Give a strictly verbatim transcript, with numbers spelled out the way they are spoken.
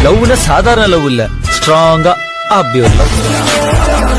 லவ்னா சாதாரண லவ் இல்ல, ஸ்ட்ராங்கா அப்படி ஒரு லவ்.